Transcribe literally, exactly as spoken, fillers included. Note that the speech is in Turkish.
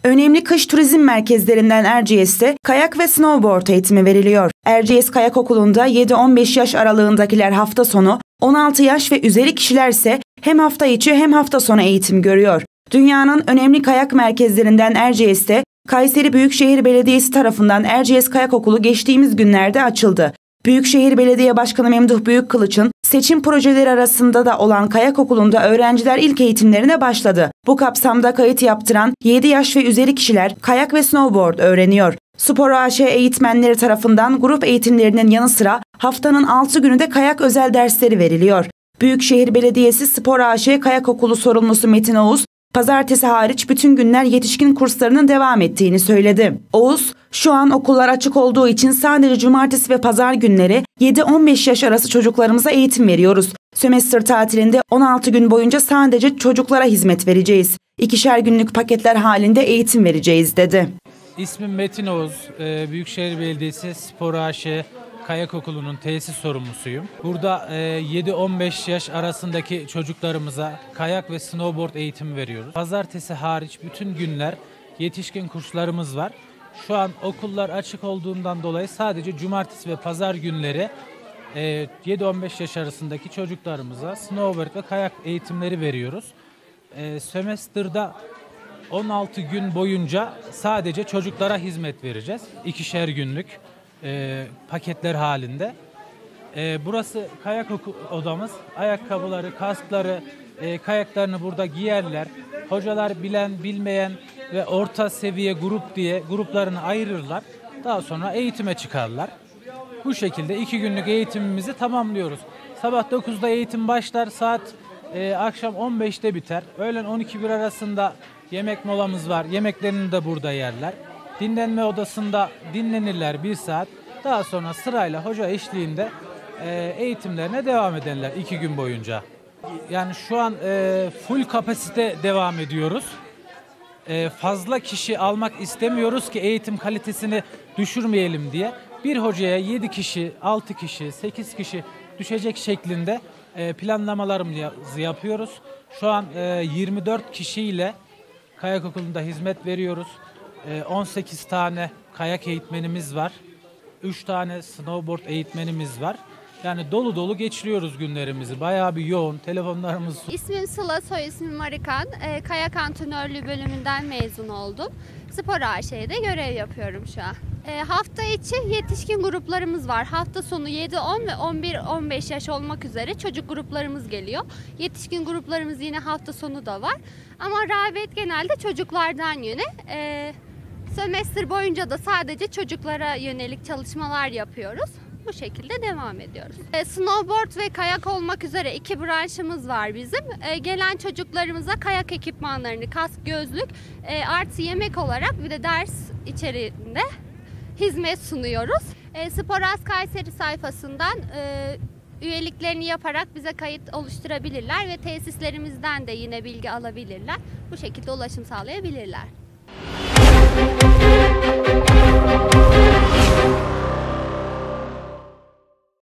Önemli kış turizm merkezlerinden Erciyes'te kayak ve snowboard eğitimi veriliyor. Erciyes Kayak Okulu'nda yedi on beş yaş aralığındakiler hafta sonu, on altı yaş ve üzeri kişilerse hem hafta içi hem hafta sonu eğitim görüyor. Dünyanın önemli kayak merkezlerinden Erciyes'te Kayseri Büyükşehir Belediyesi tarafından Erciyes Kayak Okulu geçtiğimiz günlerde açıldı. Büyükşehir Belediye Başkanı Memduh Büyükkılıç'ın seçim projeleri arasında da olan kayak okulunda öğrenciler ilk eğitimlerine başladı. Bu kapsamda kayıt yaptıran yedi yaş ve üzeri kişiler kayak ve snowboard öğreniyor. Spor A Ş eğitmenleri tarafından grup eğitimlerinin yanı sıra haftanın altı günü de kayak özel dersleri veriliyor. Büyükşehir Belediyesi Spor A Ş Kayak Okulu sorumlusu Metin Oğuz, pazartesi hariç bütün günler yetişkin kurslarının devam ettiğini söyledi. Oğuz, şu an okullar açık olduğu için sadece cumartesi ve pazar günleri yedi on beş yaş arası çocuklarımıza eğitim veriyoruz. Sömestr tatilinde on altı gün boyunca sadece çocuklara hizmet vereceğiz. İkişer günlük paketler halinde eğitim vereceğiz dedi. İsmim Metin Oğuz, Büyükşehir Belediyesi Spor A Ş Kayak Okulu'nun tesis sorumlusuyum. Burada yedi on beş yaş arasındaki çocuklarımıza kayak ve snowboard eğitimi veriyoruz. Pazartesi hariç bütün günler yetişkin kurslarımız var. Şu an okullar açık olduğundan dolayı sadece cumartesi ve pazar günleri yedi on beş yaş arasındaki çocuklarımıza snowboard ve kayak eğitimleri veriyoruz. Sömestrda on altı gün boyunca sadece çocuklara hizmet vereceğiz. İkişer günlük e, paketler halinde. E, burası kayak odamız. Ayakkabıları, kaskları, e, kayaklarını burada giyerler. Hocalar bilen, bilmeyen ve orta seviye grup diye gruplarını ayırırlar. Daha sonra eğitime çıkarlar. Bu şekilde iki günlük eğitimimizi tamamlıyoruz. Sabah dokuzda eğitim başlar, saat e, akşam on beşte biter. Öğlen on iki bir arasında yemek molamız var. Yemeklerini de burada yerler. Dinlenme odasında dinlenirler bir saat. Daha sonra sırayla hoca eşliğinde e, eğitimlerine devam ederler iki gün boyunca. Yani şu an e, full kapasite devam ediyoruz. E, fazla kişi almak istemiyoruz ki eğitim kalitesini düşürmeyelim diye. Bir hocaya yedi kişi, altı kişi, sekiz kişi düşecek şeklinde e, planlamalarımızı yapıyoruz. Şu an e, yirmi dört kişiyle kayak okulunda hizmet veriyoruz. on sekiz tane kayak eğitmenimiz var. üç tane snowboard eğitmenimiz var. Yani dolu dolu geçiriyoruz günlerimizi. Bayağı bir yoğun, telefonlarımız... İsmim Sıla, soy ismim Marikan. E, kayak antrenörlüğü bölümünden mezun oldum. Spor A Ş'de görev yapıyorum şu an. E, hafta içi yetişkin gruplarımız var. Hafta sonu yedi on ve on bir on beş yaş olmak üzere çocuk gruplarımız geliyor. Yetişkin gruplarımız yine hafta sonu da var. Ama rağbet genelde çocuklardan yöne. E, sömestr boyunca da sadece çocuklara yönelik çalışmalar yapıyoruz. Bu şekilde devam ediyoruz. E, snowboard ve kayak olmak üzere iki branşımız var bizim. E, gelen çocuklarımıza kayak ekipmanlarını, kask, gözlük e, artı yemek olarak bir de ders içeriğinde hizmet sunuyoruz. E, Sporaz Kayseri sayfasından e, üyeliklerini yaparak bize kayıt oluşturabilirler ve tesislerimizden de yine bilgi alabilirler. Bu şekilde ulaşım sağlayabilirler.